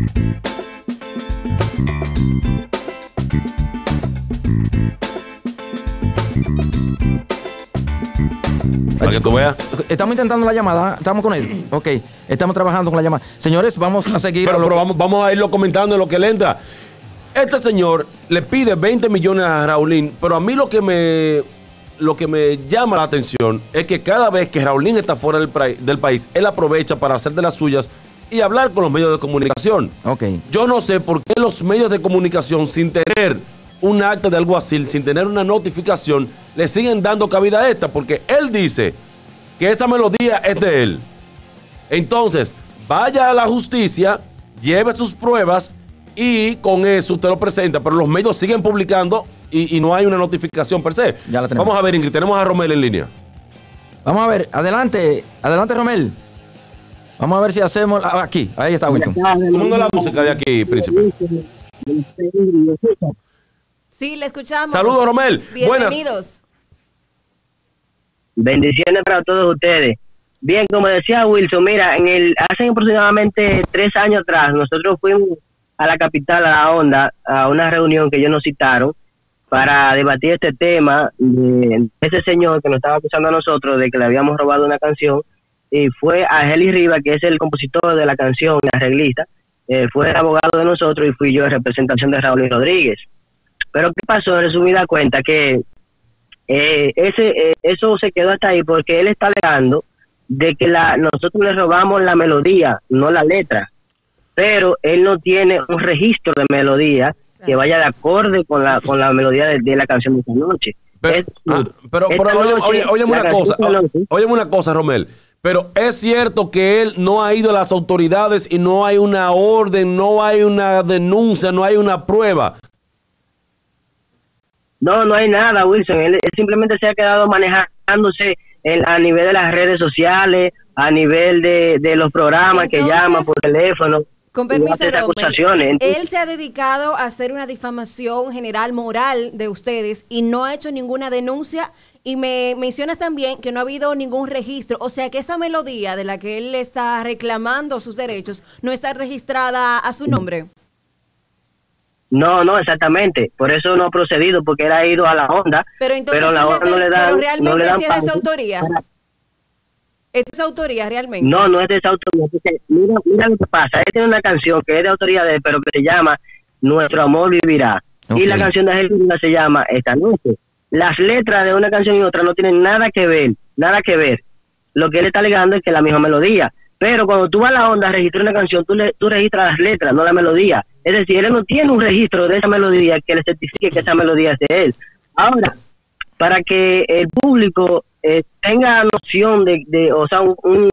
Para que tú veas. Estamos intentando la llamada, estamos con él. Ok, estamos trabajando con la llamada. Señores, vamos a seguir. Pero vamos a irlo comentando en lo que le entra. Este señor le pide 20 millones a Raulín, pero a mí lo que me llama la atención es que cada vez que Raulín está fuera del país, él aprovecha para hacer de las suyas y hablar con los medios de comunicación. Okay. Yo no sé por qué los medios de comunicación, sin tener un acta de alguacil, sin tener una notificación, le siguen dando cabida a esta, porque él dice que esa melodía es de él. Entonces, vaya a la justicia, lleve sus pruebas y con eso usted lo presenta, pero los medios siguen publicando y no hay una notificación per se. Ya la tenemos. Vamos a ver, Ingrid, tenemos a Romel en línea. Vamos a ver, adelante, Romel. Vamos a ver si hacemos aquí, ahí está Wilson. ¿Cómo anda la música de aquí, príncipe? Sí, le escuchamos. Saludos, Romel. Bienvenidos. Bendiciones para todos ustedes. Bien, como decía Wilson, mira, hace aproximadamente 3 años atrás, nosotros fuimos a la capital, a La Honda, a una reunión que ellos nos citaron para debatir este tema de ese señor que nos estaba acusando a nosotros de que le habíamos robado una canción, y fue a Heli Rivas, que es el compositor de la canción, el arreglista, fue el abogado de nosotros y fui yo en representación de Raúl Rodríguez. Pero ¿qué pasó? En resumida cuenta que eso se quedó hasta ahí porque él está alegando de que nosotros le robamos la melodía, no la letra, pero él no tiene un registro de melodía que vaya de acorde con la melodía de la canción de esta noche. Pero óyeme una cosa, Romel. Pero es cierto que él no ha ido a las autoridades y no hay una orden, no hay una denuncia, no hay una prueba. No hay nada, Wilson. Él simplemente se ha quedado manejándose a nivel de las redes sociales, a nivel de los programas. Entonces, que llaman por teléfono. Con permiso, Romel, él se ha dedicado a hacer una difamación general moral de ustedes y no ha hecho ninguna denuncia. Y me mencionas también que no ha habido ningún registro. O sea que esa melodía de la que él está reclamando sus derechos no está registrada a su nombre. No, exactamente. Por eso no ha procedido, porque él ha ido a La Honda. Pero entonces la Honda no le dan, pero realmente no le dan sí es de su autoría. ¿Es de su autoría realmente? No es de su autoría. Mira lo que pasa. Él tiene una canción que es de autoría de él, pero que se llama Nuestro Amor Vivirá. Okay. Y la canción de él se llama Esta Noche. Las letras de una canción y otra no tienen nada que ver. Lo que él está alegando es que es la misma melodía. Pero cuando tú vas a La Honda a registrar una canción, tú registras las letras, no la melodía. Es decir, él no tiene un registro de esa melodía que le certifique que esa melodía es de él. Ahora, para que el público tenga noción o sea,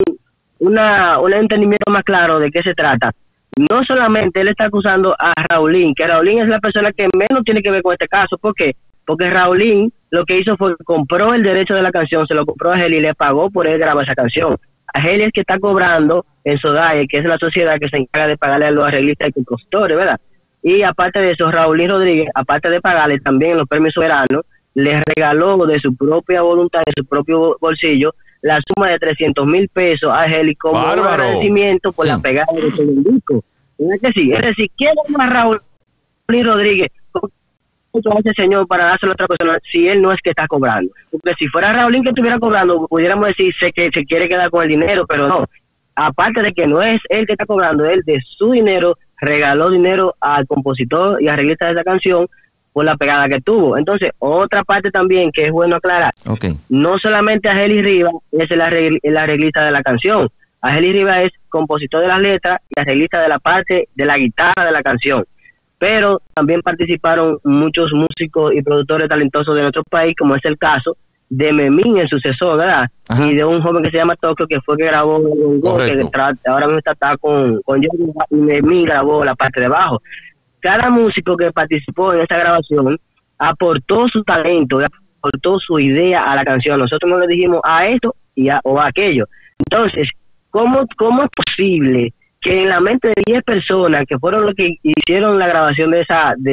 un entendimiento más claro de qué se trata, no solamente él está acusando a Raulín, que Raulín es la persona que menos tiene que ver con este caso. ¿Por qué? Porque Raulín lo que hizo fue compró el derecho de la canción, se lo compró a Heli y le pagó por él grabar esa canción. A Heli es que está cobrando en SODAE, que es la sociedad que se encarga de pagarle a los arreglistas y compositores, ¿verdad? Y aparte de eso, Raulín Rodríguez, aparte de pagarle también los premios soberanos, le regaló de su propia voluntad, de su propio bolsillo, la suma de 300,000 pesos a Heli como un agradecimiento por la pegada de ese disco. ¿Es que sí? Es decir, ¿quién es más Raulín Rodríguez a ese señor para dárselo a otra persona si él no es que está cobrando? Porque si fuera Raulín que estuviera cobrando, pudiéramos decir que se quiere quedar con el dinero, pero no. Aparte de que no es él que está cobrando, él de su dinero regaló dinero al compositor y arreglista de esa canción por la pegada que tuvo. Entonces, otra parte también que es bueno aclarar, no solamente a Heli Rivas es el arreglista de la canción. A Heli Rivas es compositor de las letras y arreglista de la parte de la guitarra de la canción. Pero también participaron muchos músicos y productores talentosos de nuestro país, como es el caso de Memín, el sucesor, ¿verdad? Ajá. Y de un joven que se llama Tokio, que fue que grabó que ahora mismo está con Johnny, y Memín grabó la parte de abajo. Cada músico que participó en esta grabación aportó su talento, aportó su idea a la canción. Nosotros no le dijimos a esto o a aquello. Entonces, ¿cómo es posible que en la mente de 10 personas que fueron los que hicieron la grabación de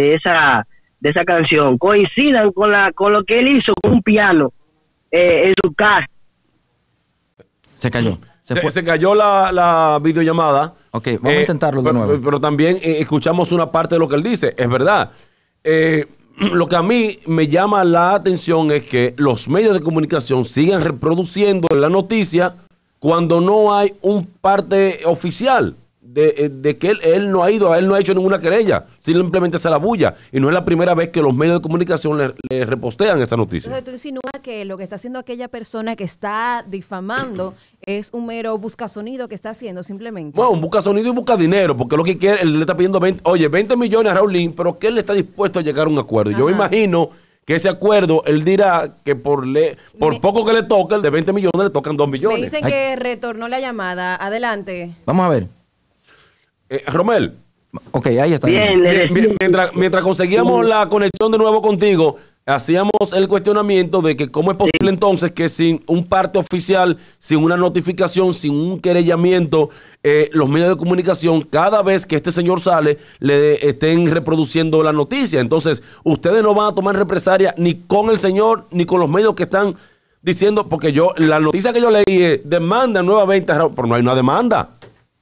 esa canción coincidan con lo que él hizo con un piano en su casa? Se cayó. Se cayó la videollamada. Ok, vamos a intentarlo de nuevo. Pero también escuchamos una parte de lo que él dice. Es verdad. Lo que a mí me llama la atención es que los medios de comunicación sigan reproduciendo la noticia cuando no hay un parte oficial de que él no ha ido, él no ha hecho ninguna querella, simplemente se la bulla. Y no es la primera vez que los medios de comunicación le repostean esa noticia. Entonces tú insinúas que lo que está haciendo aquella persona que está difamando es un mero buscasonido que está haciendo simplemente. Bueno, busca sonido y busca dinero, porque lo que quiere, él le está pidiendo 20 millones a Raulín, pero que él está dispuesto a llegar a un acuerdo. Yo me imagino que ese acuerdo, él dirá que por poco que le toque, el de 20 millones le tocan 2 millones. Me dicen que retornó la llamada. Adelante. Vamos a ver. Romel. Ok, ahí está. Bien, Mientras conseguíamos la conexión de nuevo contigo, hacíamos el cuestionamiento de que cómo es posible entonces que sin un parte oficial, sin una notificación, sin un querellamiento, los medios de comunicación, cada vez que este señor sale, le estén reproduciendo la noticia. Entonces, ustedes no van a tomar represalia ni con el señor, ni con los medios que están diciendo, porque la noticia que yo leí es demanda nuevamente, pero no hay una demanda.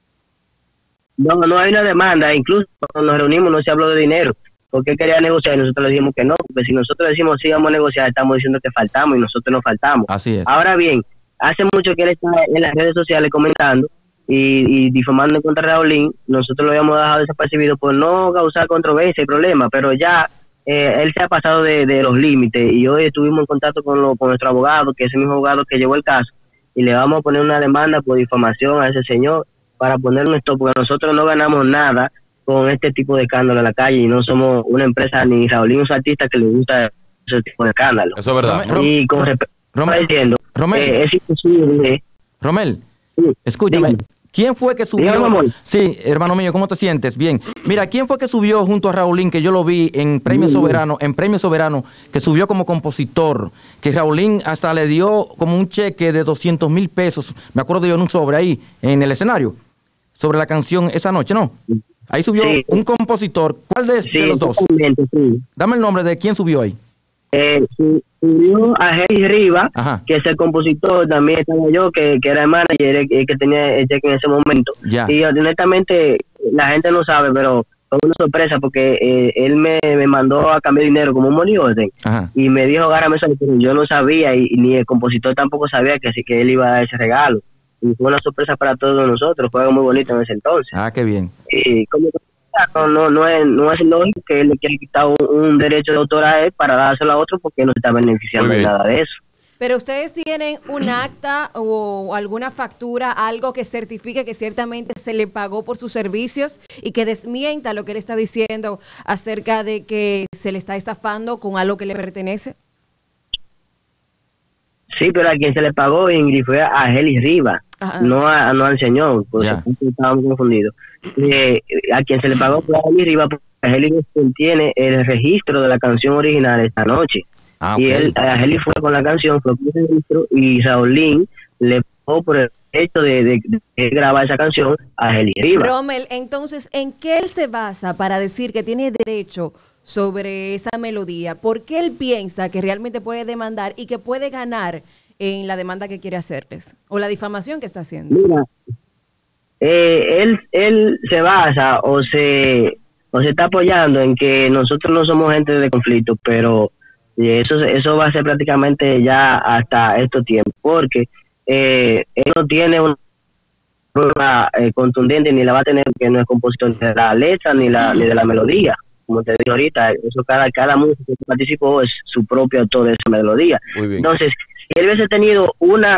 No hay una demanda. Incluso cuando nos reunimos no se habló de dinero, porque él quería negociar y nosotros le dijimos que no, porque si nosotros decimos sí vamos a negociar, estamos diciendo que faltamos y nosotros no faltamos. Así es. Ahora bien, hace mucho que él está en las redes sociales comentando y difamando contra Raulín. Nosotros lo habíamos dejado desapercibido por no causar controversia y problemas, pero ya él se ha pasado de los límites y hoy estuvimos en contacto con nuestro abogado, que es el mismo abogado que llevó el caso, y le vamos a poner una demanda por difamación a ese señor para poner un stop, porque nosotros no ganamos nada con este tipo de escándalo en la calle y no somos una empresa ni Raulín es un artista que le gusta ese tipo de escándalo. Eso es verdad. Y con respecto a diciendo, es imposible. Romel, Sí, escúchame. dígame. ¿Quién fue que subió? Dígame, amor. Sí, hermano mío, ¿cómo te sientes? Bien. Mira, ¿quién fue que subió junto a Raulín, que yo lo vi en Premio Soberano, que subió como compositor, que Raulín hasta le dio como un cheque de 200,000 pesos, me acuerdo yo en un sobre ahí, en el escenario, sobre la canción esa noche, ¿no? Ahí subió un compositor. ¿Cuál de los dos? Sí. Dame el nombre de quién subió ahí. Subió a Jerry Rivas, Ajá. que es el compositor, también estaba yo, que era el manager, que tenía el cheque en ese momento. Ya. Y honestamente, la gente no sabe, pero fue una sorpresa porque él me mandó a cambiar dinero como un money order. Ajá. Y me dijo, gárame eso, pero yo no sabía y ni el compositor tampoco sabía que así que él iba a dar ese regalo. Y fue una sorpresa para todos nosotros, fue algo muy bonito en ese entonces. Ah, qué bien. Y como no es lógico que él le quiera quitar un derecho de autor a él para dárselo a otro porque no se está beneficiando de nada de eso. Pero ustedes tienen un acta o alguna factura, algo que certifique que ciertamente se le pagó por sus servicios y que desmienta lo que él está diciendo acerca de que se le está estafando con algo que le pertenece. Sí, pero a quien se le pagó, Ingrid, fue a Heli Rivas, no al señor, por eso estábamos confundidos. A quien se le pagó fue a Heli Rivas, porque Heli tiene el registro de la canción original esta noche. Y a Heli fue con la canción, fue con el registro, y Raulín le pagó por el hecho de grabar esa canción a Heli Rivas. Romel, entonces, ¿en qué él se basa para decir que tiene derecho sobre esa melodía? ¿Por qué él piensa que realmente puede demandar y que puede ganar en la demanda que quiere hacerles o la difamación que está haciendo? Mira, él se basa o se está apoyando en que nosotros no somos gente de conflicto, pero eso va a ser prácticamente ya hasta estos tiempos, porque él no tiene una prueba contundente ni la va a tener, que no es compositor ni de la letra ni de la melodía. Como te digo ahorita, eso cada músico que participó es su propio autor de esa melodía. Entonces, si él hubiese tenido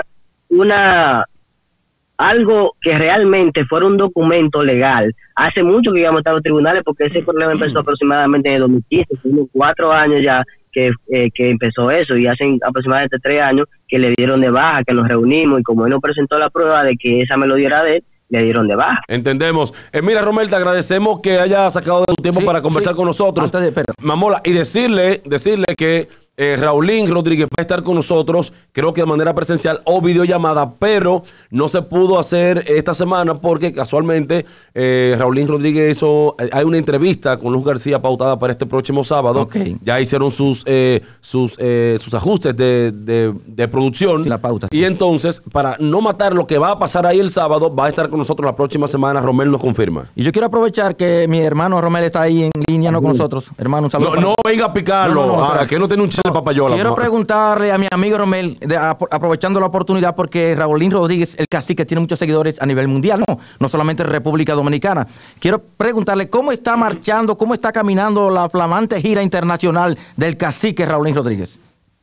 algo que realmente fuera un documento legal, hace mucho que íbamos a estar en los tribunales, porque ese problema empezó aproximadamente en el 2015, unos 4 años ya que empezó eso, y hace aproximadamente 3 años que le dieron de baja, que nos reunimos, y como él nos presentó la prueba de que esa melodía era de él, le dieron de baja. Entendemos. Mira, Romel, te agradecemos que haya sacado de tu tiempo para conversar con nosotros. Mamola, y decirle que Raulín Rodríguez va a estar con nosotros, creo que de manera presencial o videollamada, pero no se pudo hacer esta semana porque casualmente Raulín Rodríguez hay una entrevista con Luz García pautada para este próximo sábado. Okay. Ya hicieron sus ajustes de producción. Sí, la pauta. Y entonces, para no matar lo que va a pasar ahí el sábado, va a estar con nosotros la próxima semana. Romel nos confirma. Y yo quiero aprovechar que mi hermano Romel está ahí en línea no con nosotros. Hermano, un saludo. No venga a picarlo. Que no tiene un chile de papayola. Quiero preguntarle a mi amigo Romel, aprovechando la oportunidad, porque Raulín Rodríguez, el cacique, tiene muchos seguidores a nivel mundial, no solamente en República Dominicana. Quiero preguntarle cómo está marchando, cómo está caminando la flamante gira internacional del cacique Raulín Rodríguez.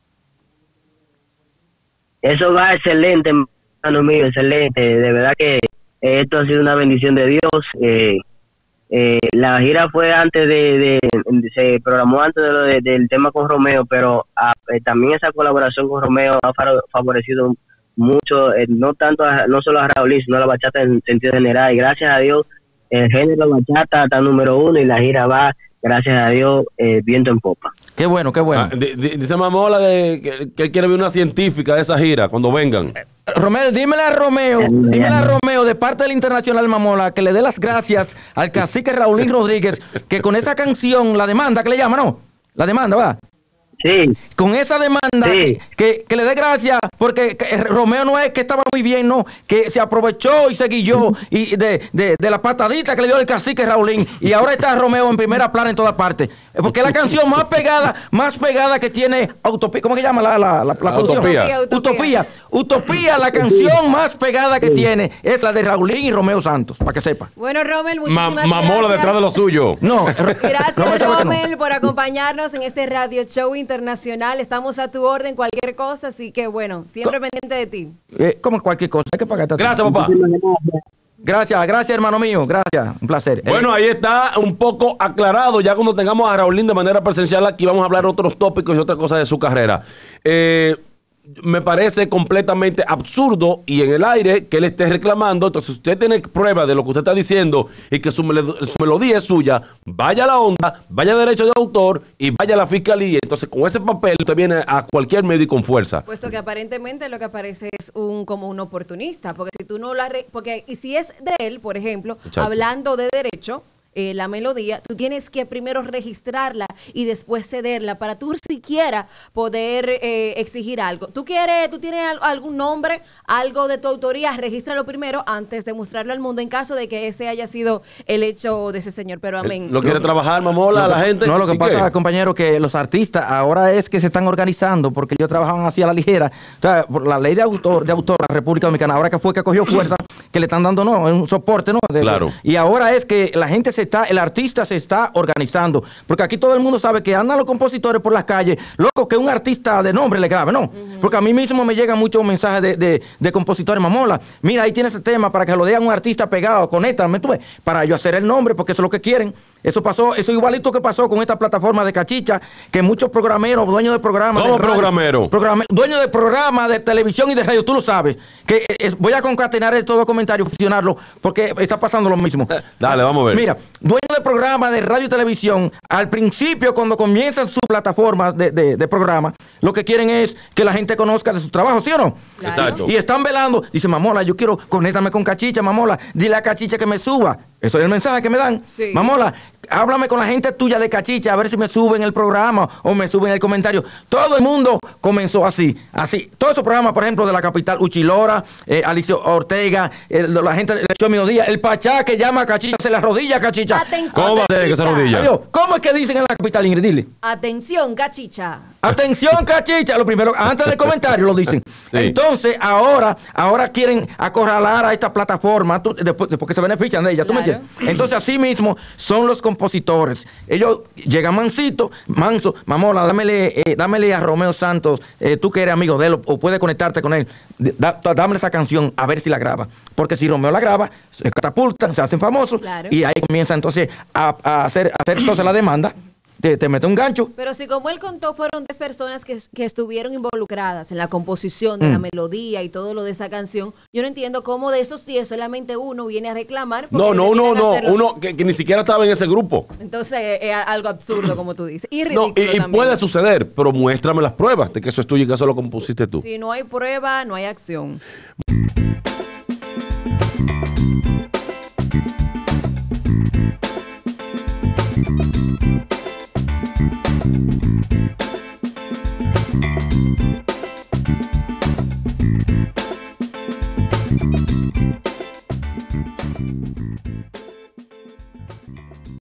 Eso va excelente, hermano mío, excelente. De verdad que esto ha sido una bendición de Dios. La gira fue se programó antes del tema con Romeo, pero también esa colaboración con Romeo ha favorecido mucho, no solo a Raulín, sino a la bachata en sentido general. Y gracias a Dios, el género bachata está número 1 y la gira va, gracias a Dios, viento en popa. Qué bueno, qué bueno. Dice Mamola que él quiere ver una científica de esa gira cuando vengan. Romel, dímele a Romeo, de parte del Internacional Mamola, que le dé las gracias al cacique Raulín Rodríguez, que con esa canción, la demanda que le llama, ¿no? La demanda, ¿va? Sí. Con esa demanda, sí. que le dé gracias, porque Romeo no es que estaba muy bien, no, que se aprovechó y se guilló y de la patadita que le dio el cacique Raulín, y ahora está Romeo en primera plana en todas partes. Porque es la canción más pegada que tiene Utopía. ¿Cómo se llama la producción? Utopía, la canción más pegada que tiene es la de Raulín y Romeo Santos, para que sepa. Bueno, Romel, muchísimas gracias. Mamola detrás de lo suyo. No. Gracias, Romel, por acompañarnos en este radio show internacional. Estamos a tu orden, cualquier cosa, así que bueno, siempre pendiente de ti. Como cualquier cosa, hay que pagar. Gracias, papá. Gracias, hermano mío. Gracias, un placer. Bueno, ahí está un poco aclarado. Ya cuando tengamos a Raulín de manera presencial aquí, vamos a hablar otros tópicos y otras cosas de su carrera. Me parece completamente absurdo y en el aire que él esté reclamando. Entonces, si usted tiene prueba de lo que usted está diciendo y que su melodía es suya, vaya a la onda, vaya a derecho de autor y vaya a la fiscalía. Entonces, con ese papel usted viene a cualquier medio y con fuerza. Puesto que aparentemente lo que aparece es como un oportunista, porque si tú no y si es de él, por ejemplo, Exacto. Hablando de derecho, la melodía, tú tienes que primero registrarla y después cederla para tú siquiera poder exigir algo. ¿Tú tienes algún nombre, algo de tu autoría? Regístralo primero antes de mostrarlo al mundo en caso de que ese haya sido el hecho de ese señor. Pero amén. ¿No quiere trabajar, Mamola, a la gente? No, lo que pasa, compañero, que los artistas ahora es que se están organizando, porque ellos trabajaban así a la ligera. O sea, por la ley de autor la República Dominicana, ahora que fue que cogió fuerza, que le están dando un soporte, ¿no? Claro. Y ahora es que la gente el artista se está organizando, porque aquí todo el mundo sabe que andan los compositores por las calles, loco, que un artista de nombre le grabe, ¿no? Porque a mí mismo me llegan muchos mensajes de compositores, Mamola, mira, ahí tienes el tema para que lo digan un artista pegado, conéctame, tú ves, para yo hacer el nombre, porque eso es lo que quieren. Eso igualito que pasó con esta plataforma de Cachicha, que muchos programeros, dueños de programas. ¿Cómo programero? Dueños de programas de televisión y de radio, tú lo sabes. Que voy a concatenar estos dos comentarios, fusionarlo, porque está pasando lo mismo. Dale, vamos a ver. Mira, dueños de programas de radio y televisión, al principio, cuando comienzan su plataforma de programa, lo que quieren es que la gente conozca de su trabajo, ¿sí o no? Claro. Exacto. Y están velando. Dice, Mamola, yo quiero, conéctame con Cachicha, Mamola. Dile a Cachicha que me suba. Eso es el mensaje que me dan. Sí. Mamola, háblame con la gente tuya de Cachicha, a ver si me suben el programa o me suben el comentario. Todo el mundo comenzó así. Todos esos programas, por ejemplo, de la capital, Uchilora, Alicio Ortega, la gente del show Mediodía, el Pachá que llama a Cachicha, se la rodilla a Cachicha. Atención, ¿Cómo va a tener que se rodilla? Adiós. ¿Cómo es que dicen en la capital, Ingrid? Dile. Atención, Cachicha. Atención, Cachicha, lo primero, antes del comentario lo dicen. Sí. Entonces, ahora quieren acorralar a esta plataforma, después que se benefician de ella, ¿tú me Claro. entiendes? Entonces, así mismo son los compositores. Ellos llegan manso, Mamola, dámele a Romeo Santos, tú que eres amigo de él o puedes conectarte con él, dámele esa canción a ver si la graba. Porque si Romeo la graba, se catapultan, se hacen famosos, Claro. y ahí comienza entonces a hacer entonces la demanda. te mete un gancho. Pero si como él contó, fueron 10 personas que estuvieron involucradas en la composición de la melodía y todo lo de esa canción, yo no entiendo cómo de esos 10 solamente uno viene a reclamar. No, uno que ni siquiera estaba en ese grupo. Entonces es algo absurdo, como tú dices. Y ridículo y también. puede suceder, pero muéstrame las pruebas de que eso es tuyo y que eso lo compusiste tú. Si no hay prueba, no hay acción.